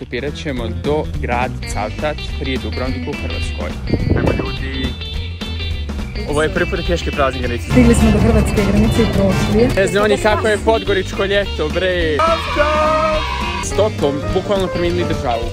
stopirat ćemo do grad Cavtat, prije Dubrovnika u Hrvatskoj. Ajmo ljudi. Ovo je prvi put pješke prazni granice. Stigli smo do hrvatske granice i prošli. Ne znam oni kako je podgoričko ljeto, bre. Stopom, bukvalno promijenili državu.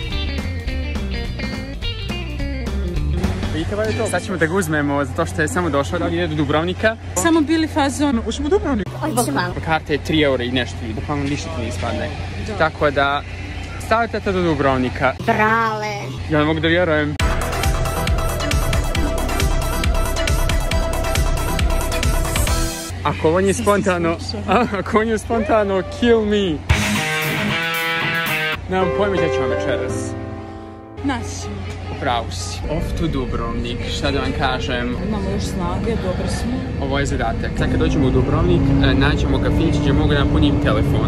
Vidite vad je to? Sad ćemo da ga uzmemo zato što je samo došao da ide do Dubrovnika. Samo bili fazon. Ušemo u Dubrovnik. Karta je 3 eura i nešto, bukvalno ništa ti ne ispadne. Tako da, stavite to do Dubrovnika. Brale. Ja ne mogu da vjerujem. Ako on je spontano, kill me. Nemam pojma gdje ću vam večeras. Nas. Upravo si. Off to Dubrovnik, šta da vam kažem. Imamo još snage, dobro smo. Ovo je zadatak. Sad kad dođemo u Dubrovnik, nađemo kafić gdje mogu da napunim telefon.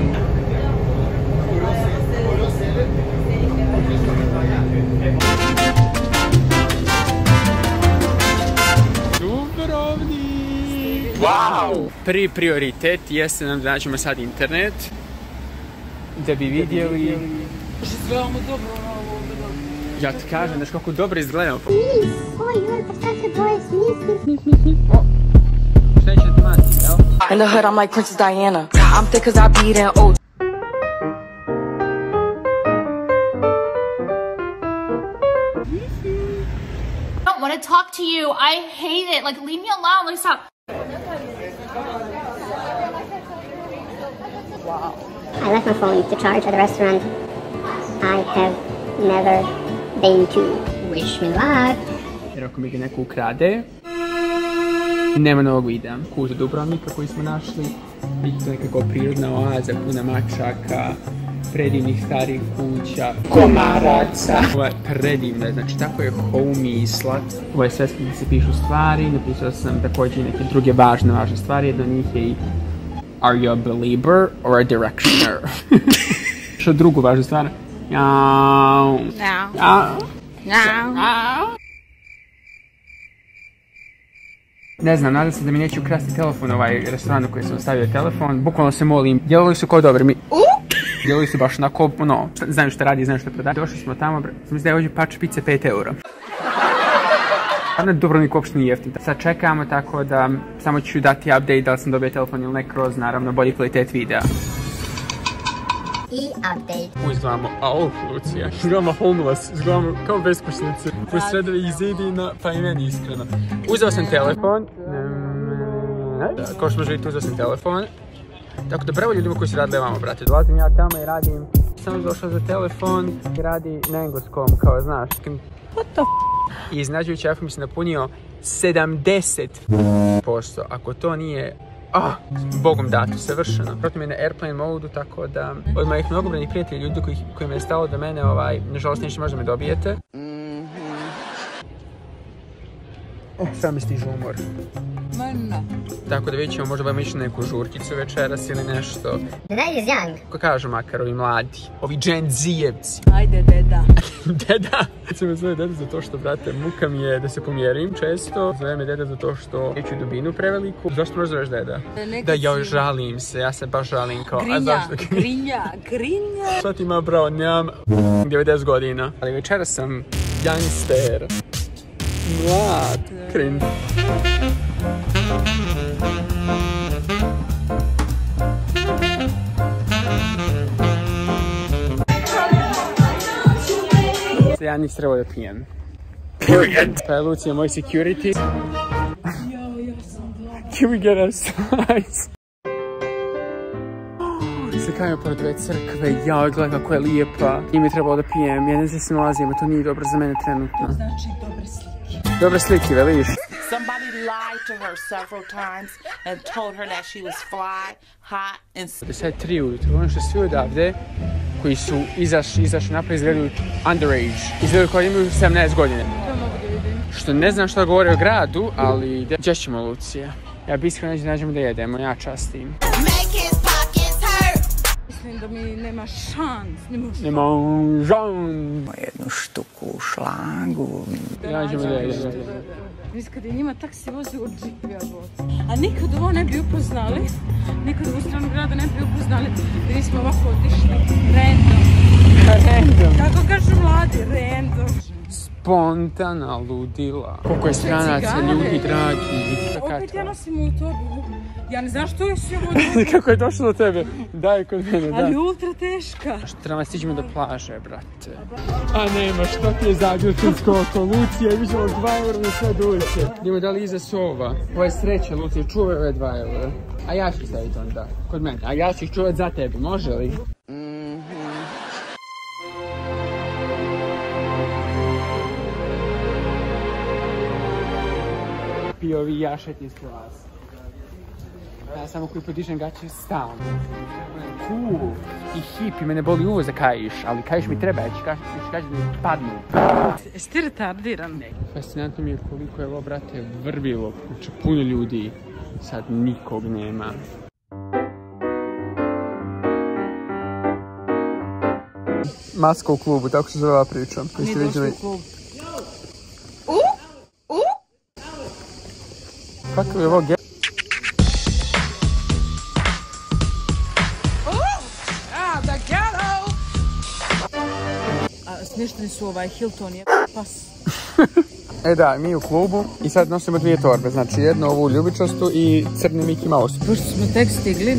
Wow! Prvi prioritet jeste nam da nađemo sad internet da bi vidjeli... Izgledamo dobro na ovo. Ja ti kažem, znaš kako dobro izgledamo. Oj, pa šta se boje smisli? Šta će da mati, jel? In the hood, I'm like Princess Diana. I'm thick cause I beat in old. I don't want to talk to you. I hate it. Like, leave me alone. Like, stop. I left my phone to charge at the restaurant I have never been to. Wish me luck. Jer ako mi ga neko ukrade, nema novog videa. Kuta Dubrovnika koji smo našli, vidite nekako prirodna oaza, puna mačaka, predivnih starih kuća, komaraca. Ovo je predivno, znači tako je homey i slat. Ovo je sveska gdje se pišu stvari, napisao sam također i neke druge važne stvari, jedna od njih je i Are you a believer or a directioner? Što drugu važnu stvar? Jao. Ne znam, nadam se da mi neće ukrasti telefon ovaj restoran u koji sam stavio telefon. Bukvalno se molim, djelovali su kao dobri. Djelovali su baš onako, znaju što radi, znaju što prodaje. Došli smo tamo, mislim da je ovdje pač pice 5 eura. Na Dubrovnik uopšte nije jeftin. Sad čekamo, tako da samo ću dati update da li sam dobio telefon ili ne kroz, naravno, bolji kvalitet videa. I update. Izgledamo, Lucija, izgledamo homeless, izgledamo kao beskućnici. U sredovi zidina, pa i meni iskreno. Uzeo sam telefon, kao što može vidjeti, uzeo sam telefon. Tako da bravo ljudima koji su radili vamo, brate. Dolazim ja tamo i radim, sam došao za telefon i radi na engleskom, kao znaš. What the f***? I iznađujući iPhone mi se napunio 70%. Ako to nije, bogom dato, savršeno. Protiv me na airplane modu, tako da od mojih mnogobrojnih prijatelja, ljudi kojima je stalo do mene, nažalost neće možda me dobijete. Sad mi stiže umor. Tako da vidjet ćemo, možda budemo išli neku žurkicu večeras ili nešto. The night is young. Ko kažu makar ovi mladi, ovi Gen Z-evci. Ajde, deda. Deda? Se me zove deda zato što, brate, muka mi je da se pomjerim često. Zove me deda zato što neću dubinu preveliku. Zašto možda zoveš deda? Da, ja žalim se, ja se baš žalim kao... Grinja. Šta ti ima, bravo, nemam 90 godina. Ali večera sam youngster. Mlad. Cringe. Ja nisam trebao da pijem. Period. Pa je Lucija moj security. Can we get a slice? Se kajemo pored ove crkve, jao, gledaj kako je lijepa. Nije mi trebalo da pijem, ja ne znam se nalazim, a to nije dobro za mene trenutno. Znači dobre slike. Dobre slike, veliš? Somebody lied to her several times and told her that she was fly, hot and... Sad je 3 ujutro, ono što svi odavde koji su izašli naprijed izgledaju underage. Izgledaju kao imaju 17 godine. Što ne znam što govore o gradu, ali gdje ćemo, Lucija? Ja bi iskreno neću nađemo da jedemo, ja častim. Mislim da mi nema šans. Nema šans. Jednu štuku u šlagu. Nađemo da jedemo. Mislim kad je njima taksi vozi u džipu, ja god. A nikad ovo ne bi upoznali. Nikad u stranu grada ne bi upoznali. Da nismo ovako otišli. Random. Spontana ludila. Koliko je stranaca, ljudi dragi. Opet ja nosim u torbu. Ja ne znam što je sve ovo. Kako je došlo do tebe? Daj kod mene, da. Ali ultra teška. Treba stiđemo do plaže, brate. A nema, što ti je zagrtinsko oko Lucije? Vidimo 2 € na sve duće. Idemo da li iza sova. Ovo je sreća, Lucije, čuvaj ove 2 €. A ja ću staviti onda, kod mene. A ja ću ih čuvati za tebe, može li? POV jašetni s vas. Ja samo koji podižem gaće stalno. Cool. I hip i mene boli uvo za kajiš, ali kajiš mi treba, ja ću kaži da mi padnu. Jesi ti retardiran? Ne. Fascinantno mi je koliko je ovo, brate, vrvilo. Znači, puno ljudi. Sad nikog nema. Maska u klubu, tako se zove ova priča. Nije došli u klub. Kako je ovo ge... Smješteni su Hilton je pas. E da, mi u klubu i sad nosimo 2 torbe, znači jednu ovu ljubičastu i crni Mickey Mouse. Pošto smo tek stigli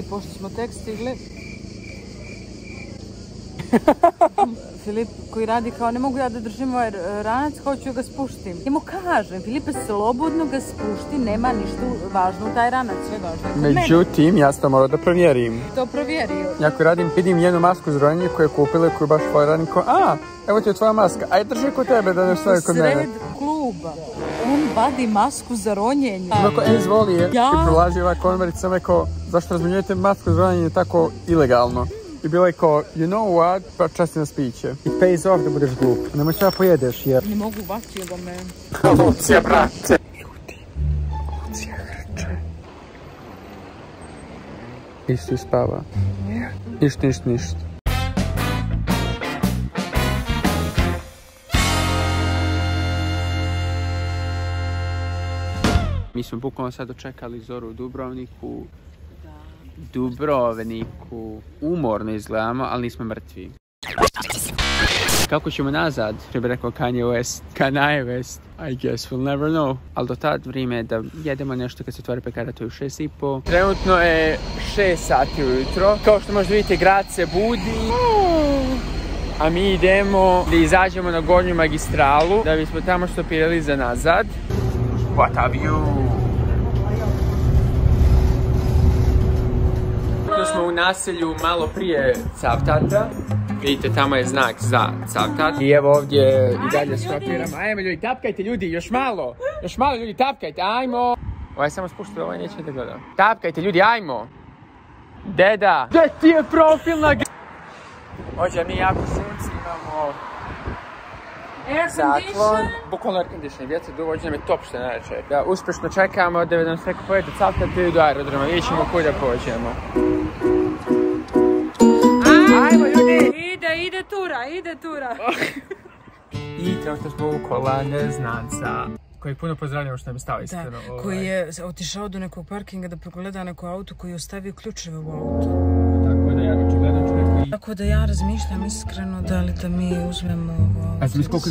Filip koji radi kao ne mogu ja da držim ovaj ranac, hoću ga spuštim. Ja mu kažem, Filipe, slobodno ga spušti, nema ništa važno u taj ranac, sve važno. Međutim, ja sam to morao da provjerim. To provjerio. Ja koji radim, vidim jednu masku za ronjenje koju je kupila, koju baš hvala radim, ko, evo ti je tvoja maska, aj drži kod tebe da ne stavi kod mene. Sred kluba, on vadi masku za ronjenje. Ako izvoli je, i prolazi ovaj konvert, sam rekao, zašto razmenjujete masku za ronjenje tako ilegalno? I bilo je kao, you know what, pa časti nas piće. It pays off da budeš glup. Nemoj sve pojedeš jer... Ne mogu vati da me... Lucija, brate! Ljudi, Lucija hrče. Isto spava. Ništa. Mi smo bukvalno sad dočekali zoru u Dubrovniku. Umorno izgledamo, ali nismo mrtvi. Kako ćemo nazad? Što bi rekao Kanye West, I guess we'll never know. Ali do tad vrijeme je da jedemo nešto kad se otvori pekara, to je u 6:30. Trenutno je 6 sati ujutro. Kao što možda vidite, grad se budi. A mi idemo da izađemo na gornju magistralu, da bismo tamo stopirali za nazad. What a view! Smo u naselju malo prije Cavtata. Vidite, tamo je znak za Cavtat. I evo ovdje i dalje stopiramo. Ajmo ljudi, tapkajte ljudi, još malo ljudi, tapkajte, ajmo. Ovaj samo spuštio, ovaj neće da gleda. Tapkajte ljudi, ajmo. Deda, gdje ti je profilna Ođe, mi jako sunci imamo zaklon. Bukvalno air condition, vjetar dovođe nam je top što je najveće. Da uspješno čekamo da nam sve pojete Cavtat do aerodroma, vidjet ćemo kuda pođemo. Ajmo ljudi! Ide tura! I trenutno smo u kola neznanca, koji puno pozdravljamo što nam je stao iskreno. Da, koji je otišao do nekog parkinga da progleda neko auto koji je ostavio ključeve u auto. Tako da ja razmišljam iskreno da li da mi uzmemo ovo auto. A sam iskoliko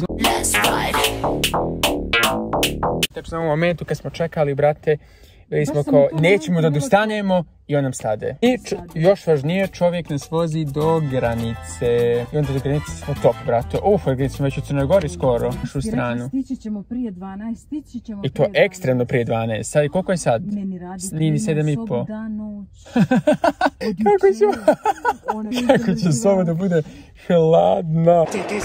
Tečno u momentu kad smo čekali, brate, bili smo kao, nećemo da dostanemo i on nam stade. I još važnije, čovjek nas vozi do granice. I onda do granice smo top, brate. Gdje smo već u Crnoj Gori skoro, našu stranu. Stići ćemo prije 12, I to ekstremno prije 12. Sad i koliko je sad? Meni radi 7:30. Dan, noć. Kako će soba da bude hladna.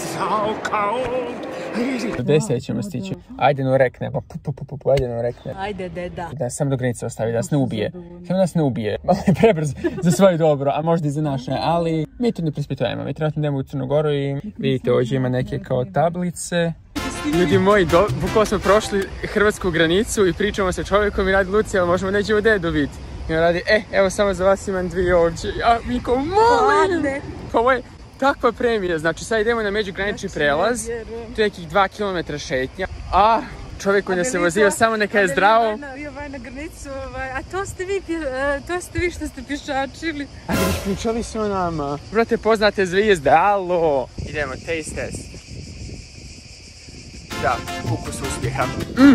Do 10 ćemo stići. Ajde no reknemo. Ajde no reknemo. Ajde deda. Da samo do granice ostavi, da nas ne ubije. Samo nas ne ubije. Malo je prebrz za svoje dobro, a možda i za naše. Ali mi to ne prispitujemo. Mi trenutno idemo u Crnu Goru i vidite ovdje ima neke kao tablice. Ljudi moji, bukvalno smo prošli hrvatsku granicu i pričamo sa čovjekom i radi Lucija, ali možemo nećemo dedu biti. I on radi, evo samo za vas imam 2 ovdje. A mi ko molim! Pa ovo je takva premija, znači sad idemo na međugranični prelaz, tu je nekih 2 km šetnja. A čovjek koji nas se vozio, samo neka je zdravo. Ovaj na granicu, a to ste vi što ste pješačili. A da pričali su o nama. Brate, poznate zvijezde, alo! Idemo, taste test. zdrav, ukus uspjeha.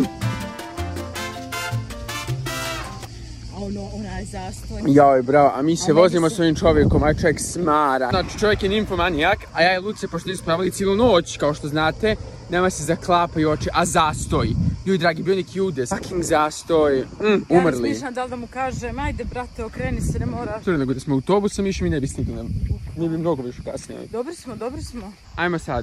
Onaj zastoj. Joj, bravo, a mi se vozimo s ovim čovjekom, a čovjek smara. Znači, čovjek je nimfomanijak, a ja i Luce, pošto nismo pravili cijelu noć, kao što znate, nama se zaklapaju oči, a zastoj. Ljudi dragi, bio neki judes, fucking zastoj, umrli. Ja razmišljam da li da mu kažem, ajde brate, okreni se, ne moraš. Nego da smo autobusom išli, mi ne bi stigli nam. Mi bi mnogo više kasnije. Dobri smo. Ajmo sad.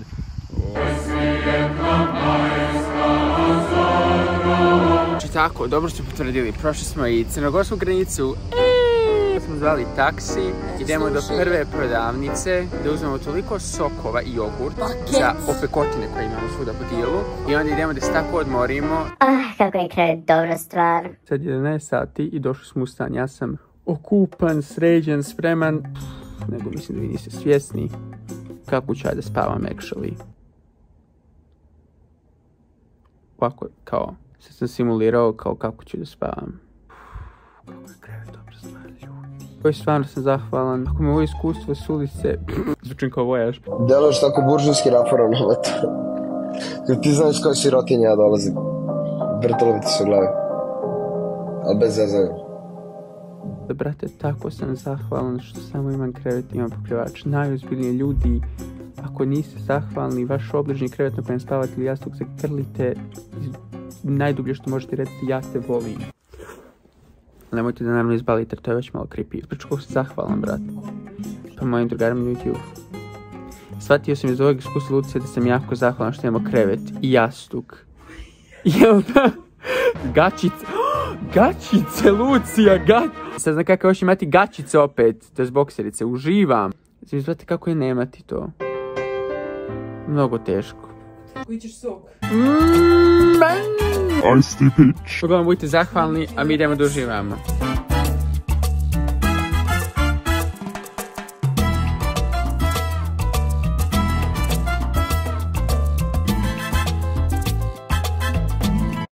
Znači tako, dobro ste potvrdili, prošli smo i crnogorsku granicu. Smo zvali taksi, idemo do prve prodavnice gdje uzmemo toliko sokova i jogurt za opekotine koje imamo svuda po dijelu i onda idemo da se tako odmorimo. Kako je krevet dobra stvar. Sad je 11 sati i došli smo u stan, ja sam okupan, sređen, spreman, nego mislim da vi niste svjesni kako ću ja da spavam actually. Ovako, kao, sad sam simulirao kao kako ću da spavam. Kako je krevet dobra stvar, ljudi. Koji stvarno sam zahvalan. Ako me ovo iskustvo s ulice, zvučim kao vojaž. Deluješ tako buržujski naporan na to. Kad ti znaš koja sirotinja ja dolazim. Vrtalo bi ti se u glavi. Ali bez zezanja. Brate, tako sam zahvalan što samo imam krevet i imam pokrivač. Najozbiljniji ljudi, ako niste zahvalni, vaš obližnji krevet na kojem spavate ili jastuk zagrlite, najdublje što možete reći, ja te volim. Nemojte da naravno izbalite, to je već malo creepy. Priču kako sam zahvalan, brate. Pa mojim drugarima na YouTube. Shvatio sam iz ovog iskustva Lucije da sam jako zahvalan što imamo krevet i jastuk. Jel da? Gačice. Gačice, Lucija, Sad znam kako još imati gačice opet, to je bokserice, uživam. Znate kako je nemati to. Mnogo teško. Koji ćeš sok? Uglavnom budite zahvalni, a mi idemo da uživamo.